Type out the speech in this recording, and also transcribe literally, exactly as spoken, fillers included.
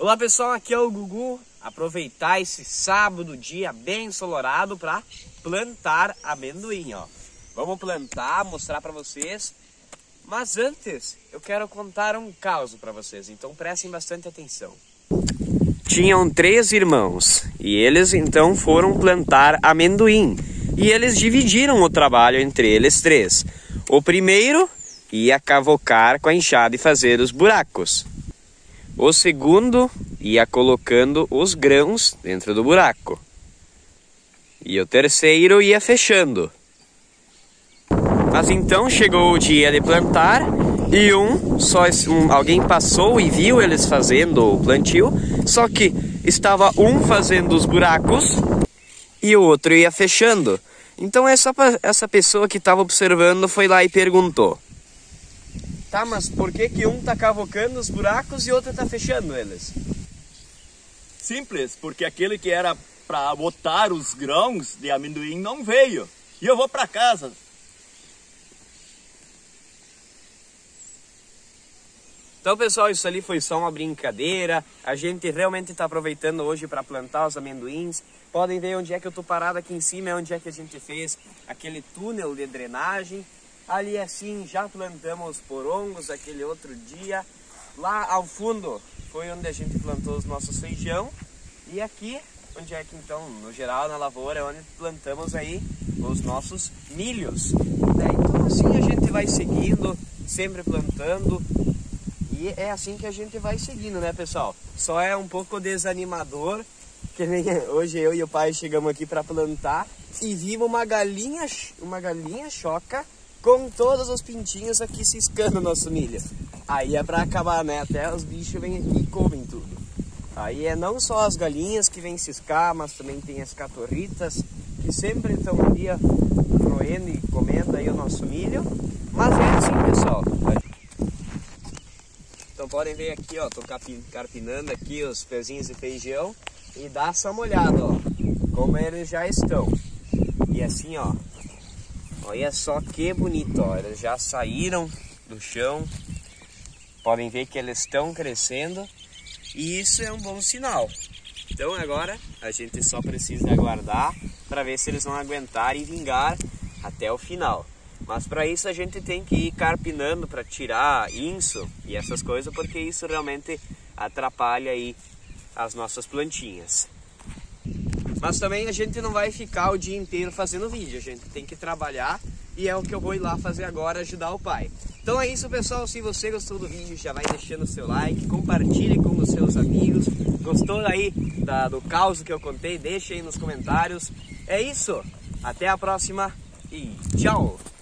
Olá pessoal, aqui é o Gugu. Aproveitar esse sábado, dia bem ensolarado para plantar amendoim, ó. Vamos plantar, mostrar para vocês. Mas antes, eu quero contar um caso para vocês, então prestem bastante atenção. Tinham três irmãos e eles então foram plantar amendoim. E eles dividiram o trabalho entre eles três. O primeiro ia cavocar com a enxada e fazer os buracos. O segundo ia colocando os grãos dentro do buraco. E o terceiro ia fechando. Mas então chegou o dia de plantar e um, só um, alguém passou e viu eles fazendo o plantio, só que estava um fazendo os buracos e o outro ia fechando. Então essa, essa pessoa que estava observando foi lá e perguntou: tá, mas por que que um tá cavocando os buracos e o outro tá fechando eles? Simples, porque aquele que era para botar os grãos de amendoim não veio. E eu vou para casa. Então pessoal, isso ali foi só uma brincadeira. A gente realmente está aproveitando hoje para plantar os amendoins. Podem ver onde é que eu tô parado aqui em cima, é onde é que a gente fez aquele túnel de drenagem. Ali assim já plantamos porongos aquele outro dia. Lá ao fundo foi onde a gente plantou os nossos feijão. E aqui, onde é que então, no geral, na lavoura, é onde plantamos aí os nossos milhos. Então assim a gente vai seguindo, sempre plantando. E é assim que a gente vai seguindo, né, pessoal? Só é um pouco desanimador, que nem hoje eu e o pai chegamos aqui para plantar e vimos uma galinha, uma galinha choca com todos os pintinhos aqui ciscando o nosso milho. Aí é para acabar, né? Até os bichos vêm aqui e comem tudo. Aí é não só as galinhas que vêm ciscar, mas também tem as catorritas que sempre estão ali roendo e comendo aí o nosso milho. Mas é assim, pessoal. Então podem ver aqui, ó, tô carpinando aqui os pezinhos de feijão e dá só uma olhada, ó, como eles já estão. E assim, ó, olha só que bonito, ó, eles já saíram do chão. Podem ver que eles estão crescendo e isso é um bom sinal. Então agora a gente só precisa aguardar para ver se eles vão aguentar e vingar até o final. Mas para isso a gente tem que ir carpinando para tirar inso e essas coisas, porque isso realmente atrapalha aí as nossas plantinhas. Mas também a gente não vai ficar o dia inteiro fazendo vídeo, a gente tem que trabalhar e é o que eu vou ir lá fazer agora, ajudar o pai. Então é isso, pessoal, se você gostou do vídeo já vai deixando o seu like, compartilhe com os seus amigos. Gostou aí da, do caos que eu contei? Deixe aí nos comentários. É isso, até a próxima e tchau!